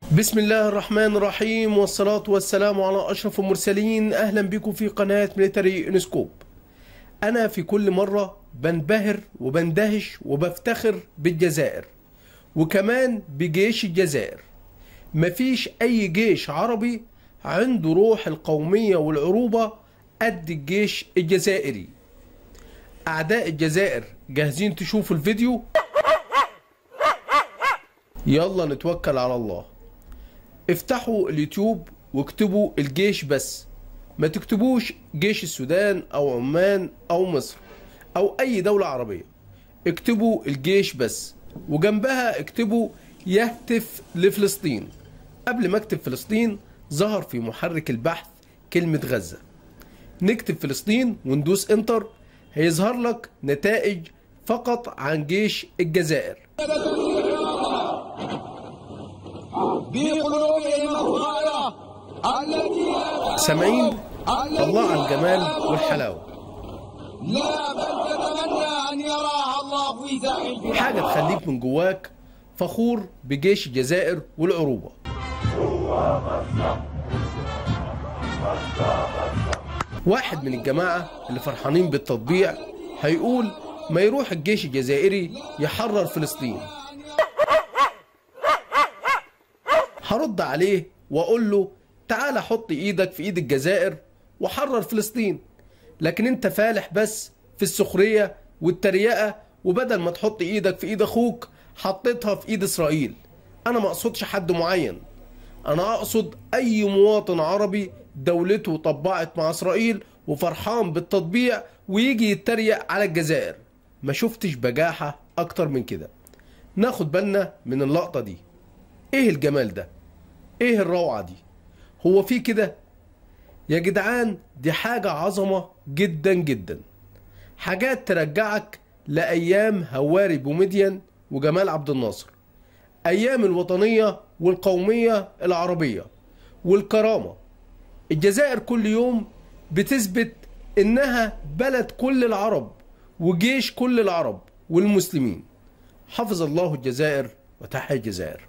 بسم الله الرحمن الرحيم، والصلاة والسلام على أشرف المرسلين. أهلا بكم في قناة ميليتري انسكوب. أنا في كل مرة بنبهر وبندهش وبفتخر بالجزائر وكمان بجيش الجزائر. مفيش أي جيش عربي عنده روح القومية والعروبة قد الجيش الجزائري. أعداء الجزائر جاهزين تشوفوا الفيديو؟ يلا نتوكل على الله. افتحوا اليوتيوب واكتبوا الجيش بس، ما تكتبوش جيش السودان او عمان او مصر او اي دولة عربية. اكتبوا الجيش بس وجنبها اكتبوا يهتف لفلسطين. قبل ما اكتب فلسطين ظهر في محرك البحث كلمة غزة. نكتب فلسطين وندوس انتر، هيظهر لك نتائج فقط عن جيش الجزائر. سامعين؟ الله على الجمال والحلاوة. لا بل تتمنى أن يراها الله في ساحل حاجة تخليك من جواك فخور بجيش الجزائر والعروبة. واحد من الجماعة اللي فرحانين بالتطبيع هيقول ما يروح الجيش الجزائري يحرر فلسطين. هرد عليه واقول له تعال حط ايدك في ايد الجزائر وحرر فلسطين، لكن انت فالح بس في السخرية والتريقة، وبدل ما تحط ايدك في ايد اخوك حطيتها في ايد اسرائيل. انا ما اقصدش حد معين، انا اقصد اي مواطن عربي دولته طبعت مع اسرائيل وفرحان بالتطبيع ويجي يتريق على الجزائر. ما شفتش بجاحة اكتر من كده. ناخد بالنا من اللقطة دي. ايه الجمال ده؟ ايه الروعة دي؟ هو في كده يا جدعان؟ دي حاجة عظمة جدا جدا. حاجات ترجعك لأيام هواري بومدين وجمال عبد الناصر، أيام الوطنية والقومية العربية والكرامة. الجزائر كل يوم بتثبت إنها بلد كل العرب وجيش كل العرب والمسلمين. حفظ الله الجزائر وتحيا الجزائر.